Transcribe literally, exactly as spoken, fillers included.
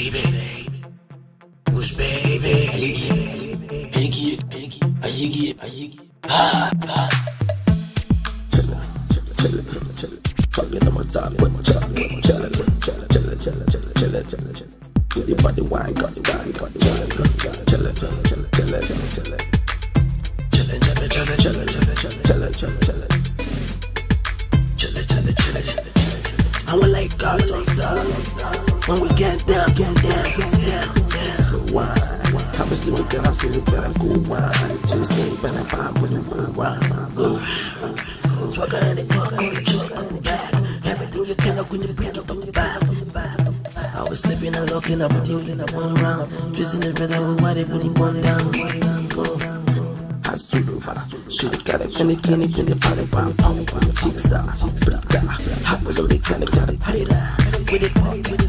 baby, push baby. Ayigi, ayigi, ayigi, ayigi, ayigi. Ah, ah. Chillin', chillin', chillin', chillin'. Talking on my time, but chillin', chillin', chillin', chillin', chillin', chillin', chillin', chillin'. With your body wine, got the wine, got chillin', chillin', chillin', chillin', chillin', chillin', chillin', chillin', chillin', chillin', chillin', chillin', chillin', chillin'. Chillin', chillin', chillin', chillin'. I will like God don't stop. When we get down, get down. Slow wine. I'm still looking, I'm still looking, I'm cool wine. Just ain't been a fine when you roll around. Swagger and the talk on the truck, double back. Everything you can, when you bring up double back. I was slipping and looking up with you in a one round. Twisting the rhythm, why they putting one down. Hastulu, should've got it, can it, can it, can it, party, pop, pop, chick star, chick star, hot was a big kind of got it, party, with it,